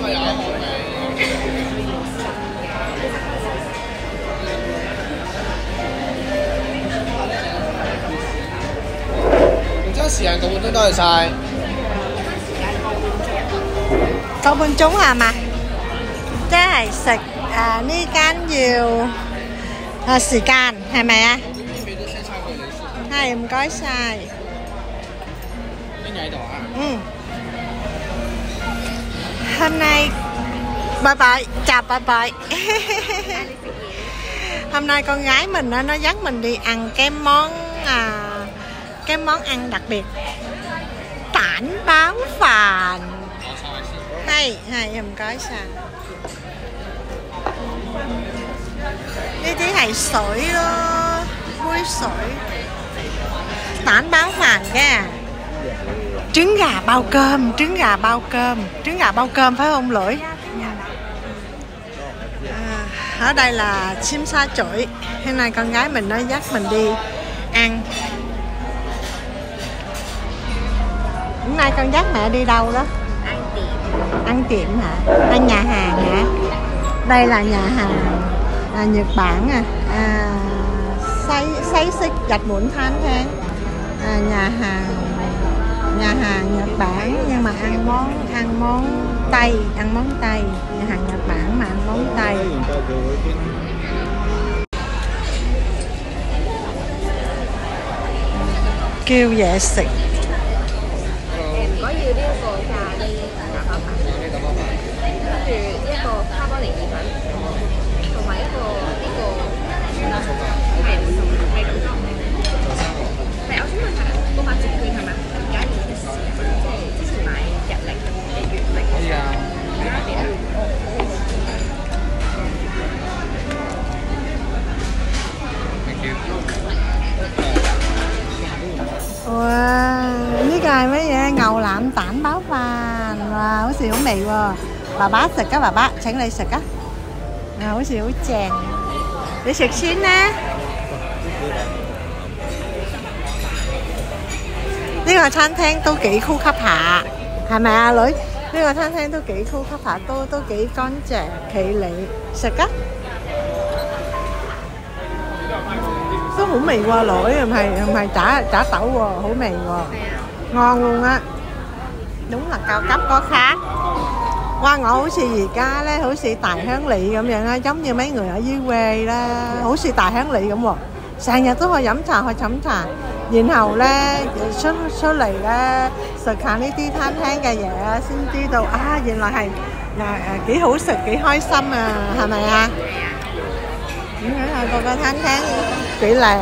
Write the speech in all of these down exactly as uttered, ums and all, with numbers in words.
而家時間個半鐘多謝晒。 個半鐘係嘛？即係食誒呢間要誒時間係咪啊？係，唔該晒。 邊喺度啊？ 嗯。Hôm nay bye bye, chào bye bye. Hôm nay con gái mình nó, nó dắt mình đi ăn cái món à, cái món ăn đặc biệt tản báo phàn. Hay, hay, không có sao. Cái tí係水咯，杯水。Tản báo phàn kìa. Trứng gà bao cơm, trứng gà bao cơm, trứng gà bao cơm phải không Lưỡi? À, ở đây là Chim Sa Chuỗi. Hôm nay con gái mình nó dắt mình đi ăn. Hôm nay con dắt mẹ đi đâu đó? Ăn tiệm. Ăn tiệm hả? Ăn nhà hàng hả? Đây là nhà hàng à, Nhật Bản à. à Say say xích gạch muộn than than. À, nhà hàng nhà hàng Nhật Bản nhưng mà ăn món ăn món Tây, ăn món Tây, nhà hàng Nhật Bản mà ăn món Tây. Kêu về xịt. 誒唔該要呢一個咖喱打包飯，跟住一個卡波尼意粉，同埋一個呢個係係咁多。係，我想問下嗰把折券係咪而家要嘅時候，即係之前買日曆嘅月曆？可以啊。 Wow,呢個係乜嘢？牛腩蛋包飯，哇，好似好味喎！爸爸食啊，爸爸請你食啊！啊，好似好正，你食先啦。呢個餐廳都幾高級下，係咪啊女？呢個餐廳都幾高級下，都都幾乾淨企理，食啊！都好味喎，女唔係唔係chả chả tẩu喎，好味喎，ngon luôn á，đúng là cao cấp có khác。哇！我好似而家咧，好似大鄉里咁樣啊，giống như mấy người ở dưới quê啦，好似大鄉里咁喎，成日都去飲茶去飲茶，然後咧出出嚟咧食下呢啲餐廳嘅嘢啊，先知道啊，原來係誒幾好食幾開心啊，係咪啊？點解啊？個個餐廳幾靚，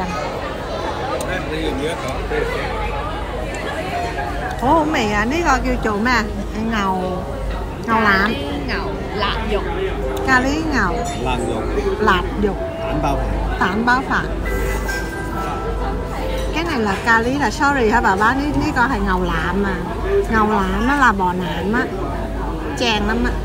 好好味啊！呢個叫做咩啊？牛牛腩牛辣肉， 咖喱牛辣肉辣肉蛋包飯。 蛋包飯。Cái này là cà ri là sorry hả bà bá,呢呢個係牛腩啊，牛腩á là bò腩á, chèn lắm á.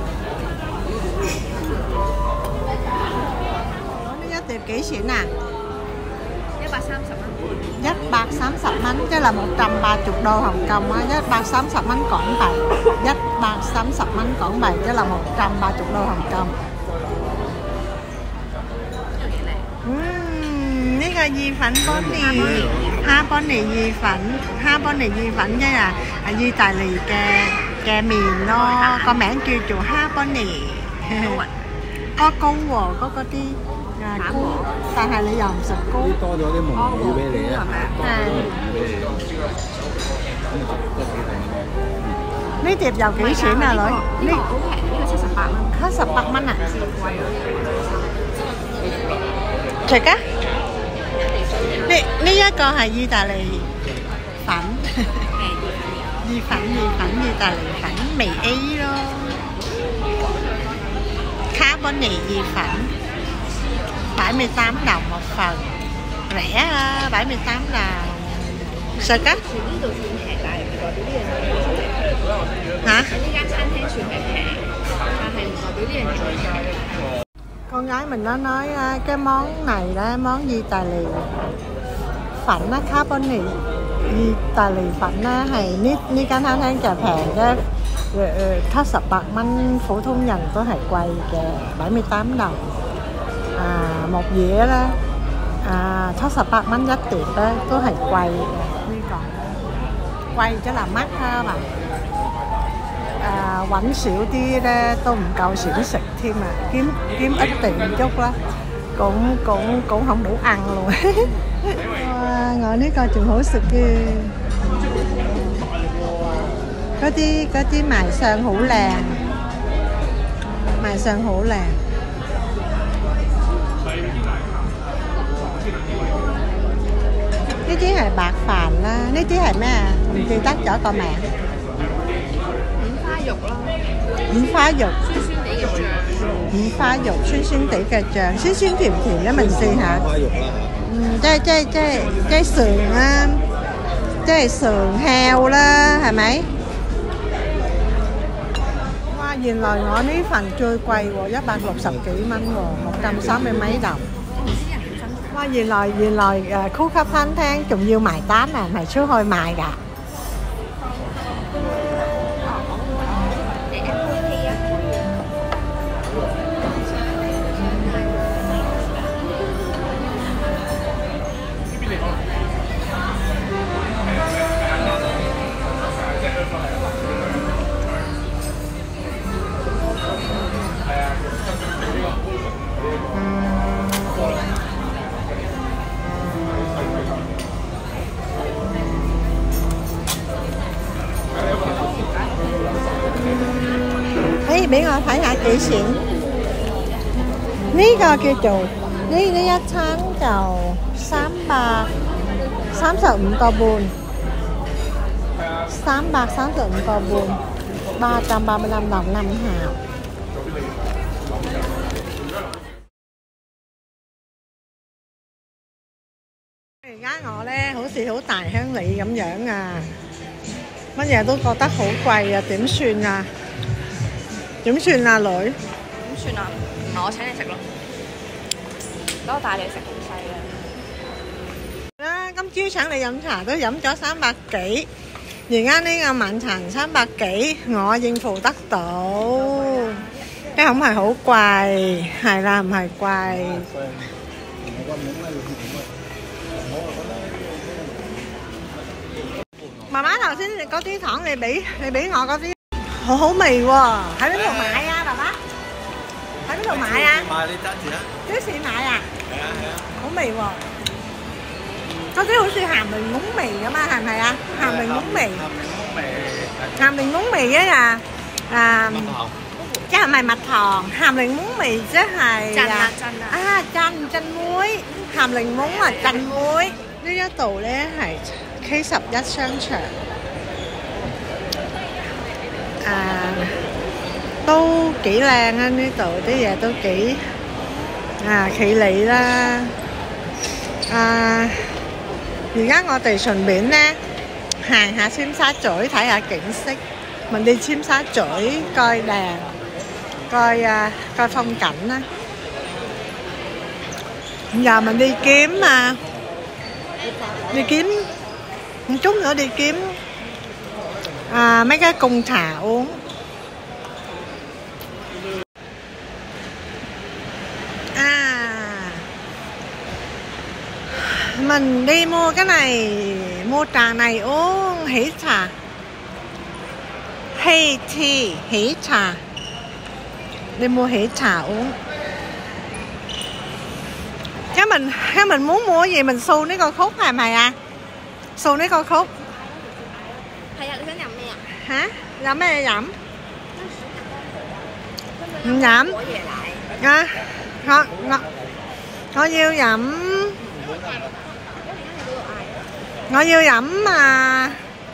Nó giá tiệp幾錢à? 一百三十蚊。 一百三十蚊，即係một trăm ba mươi đô Hồng Kông á, một百三十蚊港幣, một百三十蚊港幣即係một trăm ba mươi đô Hồng Kông. Uhm, 呢個意粉 Bonnie 蝦 Bonnie 意粉蝦 Bonnie 意粉即係係意大利嘅嘅麵咯，個名叫做蝦 Bonnie。có 糕喎，嗰嗰啲啊菇，但係你又唔食糕。 多咗啲蒙魚俾你啊， 係。呢碟又幾錢啊女？ 呢個好平，呢個七十八蚊。 七十八蚊啊？食啊！呢呢一個係意大利粉，意粉意粉意大利粉微 A 咯。卡邦尼意粉bảy mươi tám đồng một phần, rẻ á, bảy mươi tám đồng.食啊！ 呢度算平，但係唔代表呢樣嘢嚇？ 呢間餐廳算係平，但係唔代表呢樣嘢最。 Con gái mình nó nói cái món này đó, món Ý Tà Lì phận á, cá bánh mì Ý Tà Lì phận á, hay ní ní cái tháng tháng trà phèn cái 七十八蚊普通人都係貴嘅，bảy mươi tám đồng。啊，木嘢咧，啊七十八蚊一碟咧都係貴嘅，呢個貴咗啦，乜啊嘛？誒揾少啲咧都唔夠錢食添啊，kiếm kiếm ít tiền chút啦，cũng cũng cũng không đủ ăn luôn. Wow, ngồi呢個仲好食嘅，嗰啲嗰啲賣相好靚，賣相好靚。呢啲係白飯啦，呢啲係咩啊？唔記得咗個名。 五花肉咯， 五花肉， 酸酸地嘅醬。 五花肉酸酸地嘅醬，酸酸甜甜嘅，mình試下。 五花肉啦， 嗯，即係即係即係即係sườn啦，即係sườn heo啦，係咪？哇！原來我呢份最貴喎，一百六十幾蚊喎，六trăm sáu mươi mấy đồng。哇！原來原來誒高級餐廳仲要埋單啊，唔係出去賣㗎。俾我睇下幾錢？呢、這個叫做呢呢一餐就三百三十五個半，三百三十五個半，ba trăm ba mươi lăm đồng năm hào。而家我咧好似好大鄉里咁樣啊，乜嘢都覺得好貴啊，點算啊？點算啊，女？ 點算啊？唔係我請你食咯，等我帶你食好細啊！ 啦，今朝請你飲茶都飲咗三百幾，而家呢個晚餐三百幾，我應付得到，即係唔係好貴，係啦，唔係貴。媽媽頭先嗰啲糖你俾你俾我嗰啲。好好味喎！喺邊度買啊，爸爸？喺邊度買啊？ 買你揸住啦。 超市買啊？ 係啊係啊。 好味喎！嗰啲好似鹹檸檬味㗎嘛，係咪啊？鹹檸檬味。鹹檸檬味嘅啊啊！即係唔係蜜糖？鹹檸檬味即係震啊震啊！ 啊震震妹，鹹檸檬啊震妹。呢一度咧係 K 十一商場。啊，都幾靚啊！呢度啲嘢都幾啊企理啦。啊，而家我哋順便咧行下尖沙咀睇下景色，mình đi尖沙咀coi đèn，coi à, coi phong cảnh á. Giờ mình đi kiếm mà đi kiếm một chút nữa đi kiếm à, mấy cái cung trà uống. À, mình đi mua cái này, mua trà này uống hỉ trà, hỉ tea, hỉ trà. Đi mua hỉ trà uống. Cái mình cái mình muốn mua gì mình xu cái con khúc này mày à? Xu cái con khúc. Thầy à,你想飲咩啊？ Hả?飲咩飲?唔飲. À, ngọt, ngọt. Tôi yêu飲. Tôi yêu飲mà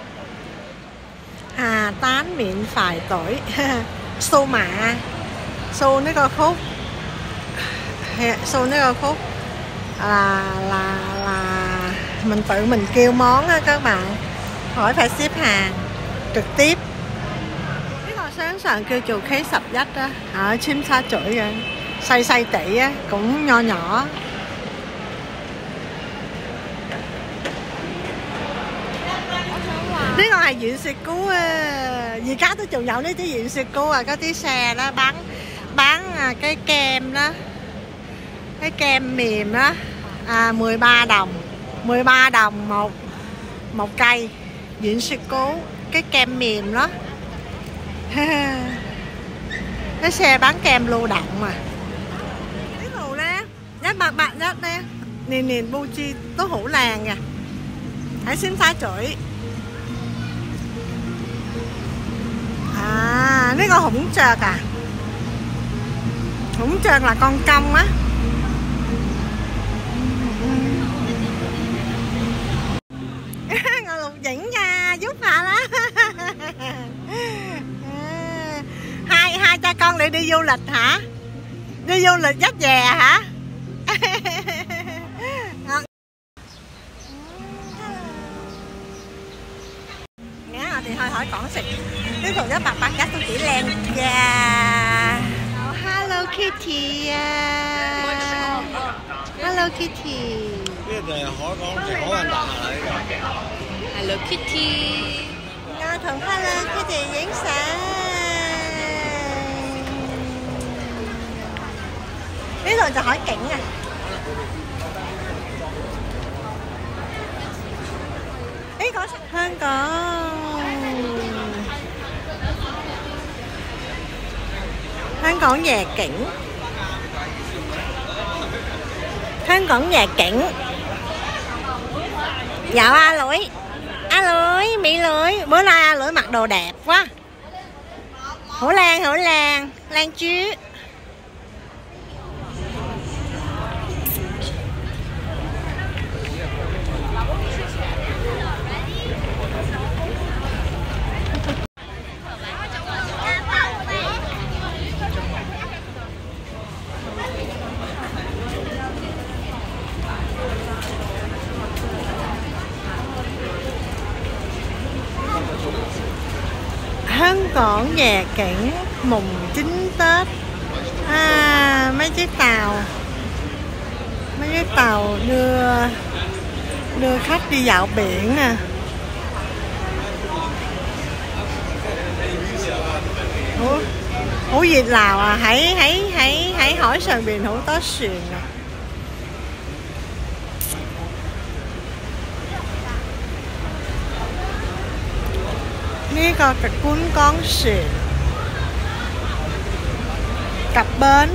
Hà Tán miệng phải tuổi xô mạ xô cái con khúc xô cái con khúc là là là mình tự mình kêu món á các bạn, khỏi phải xếp hàng trực tiếp. Cái con sáng sàn kêu chùa Khế Sập Dách á, ở Chim Sa Chổi rồi,細細地á, cũng nho nhỏ. Cái con này diện xịt cú à, 而家都仲有呢啲軟雪糕啊，嗰啲xe đó bán bán à, cái kem đó, cái kem mềm đó, à, mười ba đồng, mười ba đồng một một cây軟雪糕, cái kem mềm đó. Cái xe bán kem lưu động mà. Cái đồ đó, nó bạc bạc đó nè, niền niền bu chi都好靚嘅，喺尖沙咀。À, cái con hủng trợt à? Hủng trợt là con cong á. Ngồi Lục Dĩnh nha, giúp Hà đó. Hai hai cha con lại đi du lịch hả? Đi du lịch dắt về hả? Thì hơi hỏi còn xịt cái đồ đó bạc bạc chắc tôi chỉ len da. Oh, hello Kitty. Hello Kitty. Cái này hỏi con thì hỏi anh bạn lại. Hello Kitty. Nga thường Hello Kitty diễn sáng. Cái đồ就海景啊. Ý có香港香港夜景香港夜景Dạo A Lưỡi A Lưỡi Mỹ Lưỡi bữa nay A Lưỡi mặc đồ đẹp quá. Hổ Lan Hổ Lan Lan chứ.香港夜景mùng chín Tết. À, mấy chiếc tàu mấy chiếc tàu đưa đưa khách đi dạo biển nè. Ủa, Ủa Việt Lào à, hãy hãy hãy hãy hỏi sàn biển hữu tó xuyền à. Này có cái cuốn con xuyền cặp bến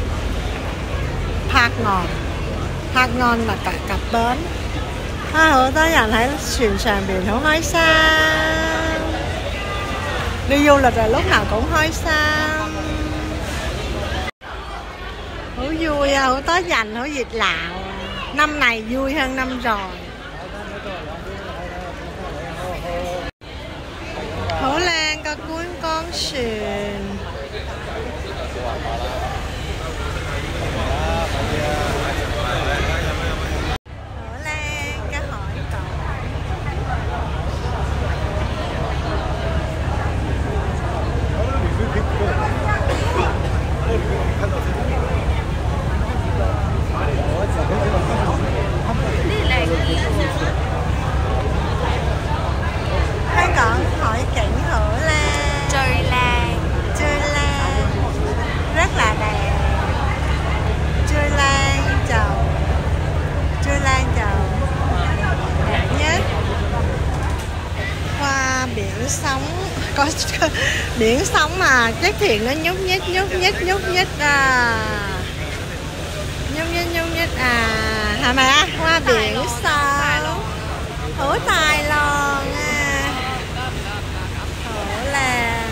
Phạt Ngòn. Phạt Ngòn là cả cặp bến. À, hữu tó dành thấy xuyền sàn biển hữu hói sao. Đi du lịch là lúc nào cũng hói sao. Hữu vui à, hữu tó dành hữu Việt Lào. Năm này vui hơn năm rồi. Hổ Lan có cuốn con xuyền. Hổ Lan cá hỏi cậu.香港海景Hổ Lan. Chơi Lan. Chơi Lan rất là đẹp. Chơi Lan chầu. Chơi Lan chầu đẹp nhất. Hoa biển sóng. Có, có biển sóng mà chiếc thuyền nó nhúc nhích nhúc nhích nhúc nhích à. Nhúc nhích nhúc nhích à. Hả mà hoa biển sóng. Hổ Tài Loan à. Hổ Lan.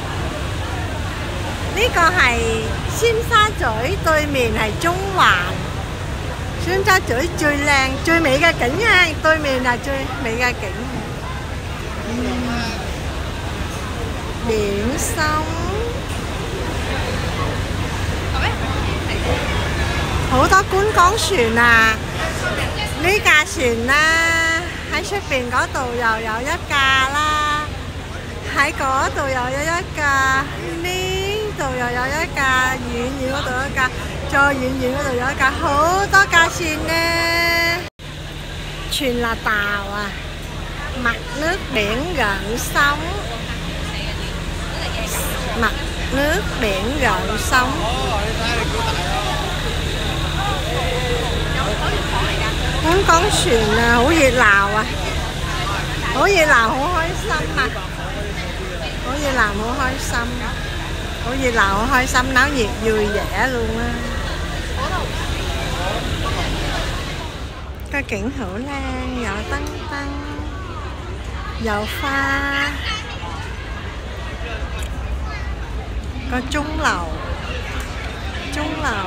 Này個係尖沙咀對面係中環。尖沙咀最靚最美嘅景啊，對面係最美嘅景。Biển sóng. Hữu多觀光船啊。呢架船啦，喺出邊嗰度又有一架啦，喺嗰度又有一架，呢度又有一架，遠遠嗰度有一架，再遠遠嗰度有一架，好多架船呢。Thuyền là tàu à, mặt nước biển gợn sóng. sống.香港船啊，好熱鬧啊，好熱鬧，好開心啊，好熱鬧，好開心，好熱鬧，好開心，náo nhiệt vui vẻ luôn á. Có kiển hữu lan, dạo tăng tăng, dạo pha, có trúng lầu, trúng lầu,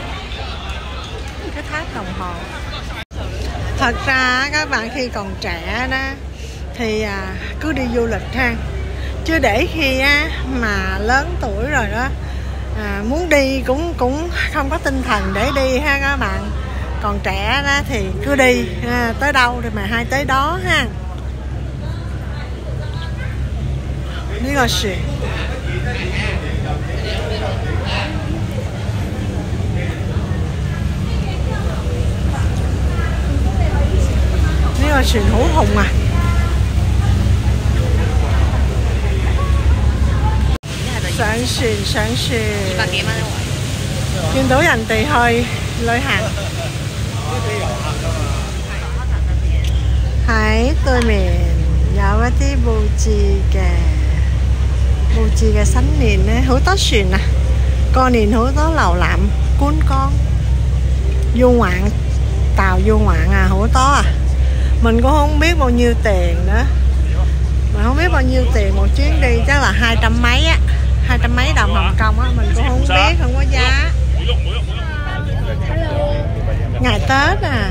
cái tháp đồng hồ. Thật ra các bạn khi còn trẻ đó thì à, cứ đi du lịch ha, chứ để khi á, mà lớn tuổi rồi đó à, muốn đi cũng cũng không có tinh thần để đi ha các bạn. Còn trẻ đó thì cứ đi à, tới đâu thì mà hay tới đó ha. Này là chuyện呢個船好紅啊！上船上船，二百幾蚊一位。見到人哋去旅行，喺對面有一啲佈置嘅佈置嘅新年咧，好多船啊！過年好多遊覽觀光，du ngoạn tàu du ngoạn à, hổ tó à. Mình cũng không biết bao nhiêu tiền nữa, mà không biết bao nhiêu tiền một chuyến đi, chắc là hai trăm mấy á, hai trăm mấy đồng Hồng Kông á, mình cũng không biết, không có giá. Ngày Tết à,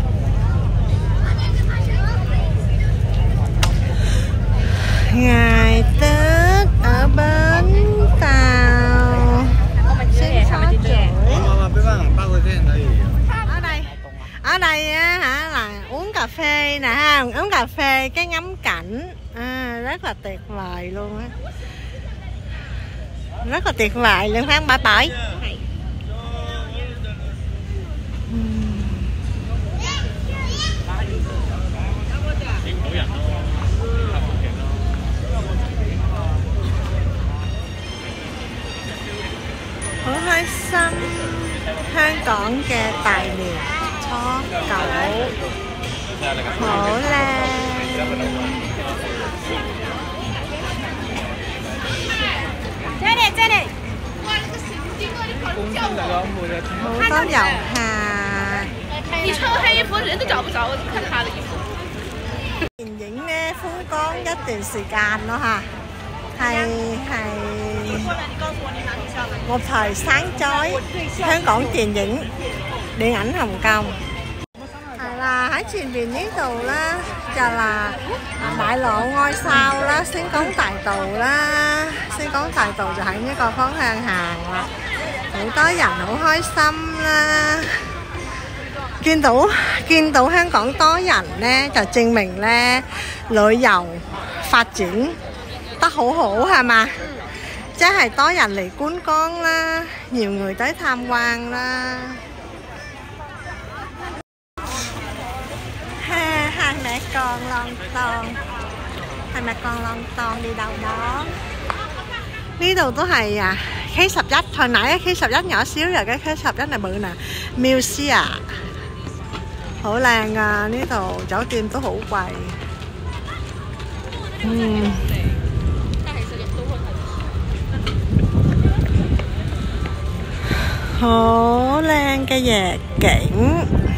ngày Tết ở bến tàu xin xó chuỗi. Ở đây, ở đây á hả là uống cà phê nè ha, uống cà phê cái ngắm cảnh à, rất là tuyệt vời luôn á, rất là tuyệt vời luôn Phan Bả Bỏi. Hổ Hai Xăm,香港嘅大年初九，好靚。這裡這裡，好多遊客。 你穿黑衣服人都找不着，看他的衣服。 電影咧風光一段時間咯嚇，係係một thời sáng chói香港電影điện ảnh Hồng Kông. Là ở trên biển呢度啦，就là đại lộ ngôi sao啦，星光大道啦，星光大道就喺呢個方向行啦，好多人好開心啦。見到見到香港多人咧，就證明咧旅遊發展得好好係嘛？即係多人嚟觀光啦，nhiều người tới tham quan啦。Ha, hai mẹ con lon ton, hai mẹ con lon ton đi đâu đó.呢度都係啊 K 十一，hồi nãy K 十一nhỏ xíu rồi, cái K 十一này bự nè. Museum好靚啊，呢度酒店都好貴。嗯。好靚嘅夜景。